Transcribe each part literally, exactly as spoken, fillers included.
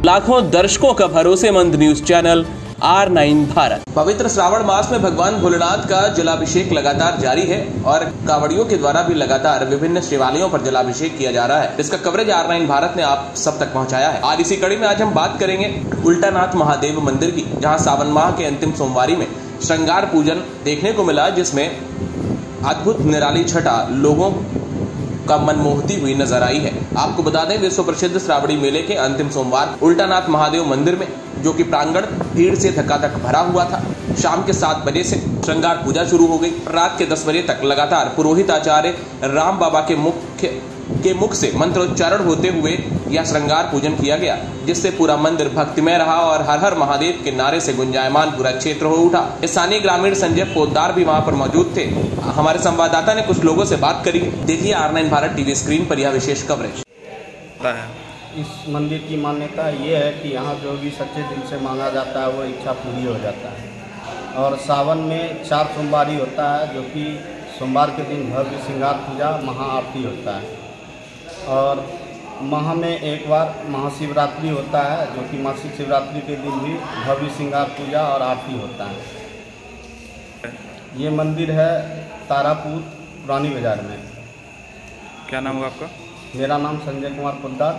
लाखों दर्शकों का भरोसेमंद news channel R nine Bharat. पवित्र श्रावण मास में भगवान भोलेनाथ का जलाभिषेक लगातार जारी है और कांवड़ियों के द्वारा भी लगातार विभिन्न शिवालयों पर जलाभिषेक किया जा रहा है। इसका कवरेज आर नाइन भारत ने आप सब तक पहुंचाया है। आज इसी कड़ी में आज हम बात करेंगे उल्टानाथ महादेव मंदिर की, जहां सावन माह के अंतिम सोमवारी में श्रृंगार पूजन देखने को मिला, जिसमें अद्भुत निराली छटा लोगों का मन मोहती हुई नजर आई है। आपको बता दें, विश्व प्रसिद्ध श्रावणी मेले के अंतिम सोमवार उल्टानाथ महादेव मंदिर में, जो कि प्रांगण भीड़ से धक्काधक भरा हुआ था, शाम के सात बजे से श्रृंगार पूजा शुरू हो गई। रात के दस बजे तक लगातार पुरोहित आचार्य राम बाबा के मुख्य के मुख से मंत्रोच्चारण होते हुए यह श्रृंगार पूजन किया गया, जिससे पूरा मंदिर भक्तिमय रहा और हर हर महादेव के नारे से गुंजायमान पूरा क्षेत्र हो उठा। स्थानीय ग्रामीण संजय पोद्दार भी वहां पर मौजूद थे। हमारे संवाददाता ने कुछ लोगों से बात करी। देखिए R nine Bharat TV screen पर यह विशेष कवरेज। इस मंदिर की मान्यता ये है कि यहाँ जो भी सच्चे दिल से मांगा जाता है वो इच्छा पूरी हो जाता है। और सावन में चार सोमवारी होता है, जो कि सोमवार के दिन भव्य श्रृंगार पूजा महाआरती होता है। और माह में एक बार महाशिवरात्रि होता है, जो कि मासिक शिवरात्रि के दिन भी भव्य श्रृंगार पूजा और आरती होता है। ये मंदिर है तारापुर पुरानी बाजार में। क्या नाम होगा आपका? मेरा नाम संजय कुमार पोद्दार।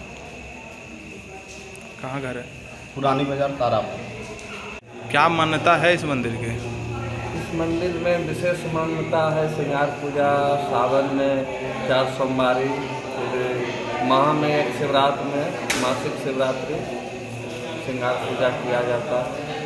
कहाँ घर है? पुरानी बाजार तारापुर। क्या मान्यता है इस मंदिर की? इस मंदिर में विशेष मान्यता है श्रृंगार पूजा, सावन में चार सोमवारी, माह में एक शिवरात्रि में मासिक शिवरात्रि श्रृंगार पूजा किया जाता है।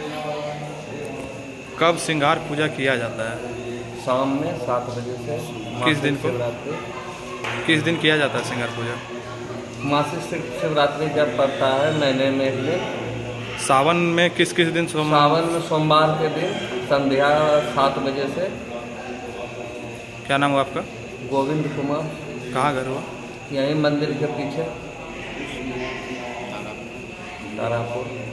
कब श्रृंगार पूजा किया जाता है? शाम में सात बजे से। किस दिन को? शिवरात्रि। किस दिन किया जाता है श्रृंगार पूजा? मासिक शिवरात्रि जब पड़ता है महीने में एक दिन। सावन में किस किस दिन? सावन में सोमवार के दिन संध्या सात बजे से। क्या नाम हुआ आपका? गोविंद कुमार। कहाँ घर हुआ? यहीं मंदिर के पीछे तारापुर।